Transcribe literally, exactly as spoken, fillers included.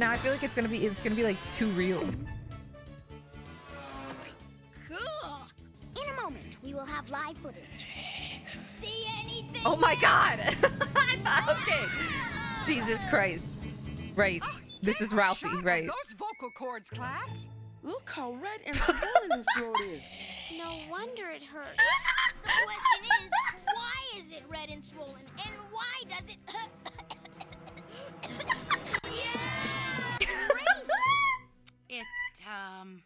now I feel like it's gonna be it's gonna be like too real. Cool. In a moment, we will have live footage. See anything? Oh my god! I thought, okay. Jesus Christ. Right. This is Ralphie, right? Those vocal cords, class. Look how red and swollen his throat is. No wonder it hurts. The question is, why is it red and swollen? And why does it... yeah! Great! It, um...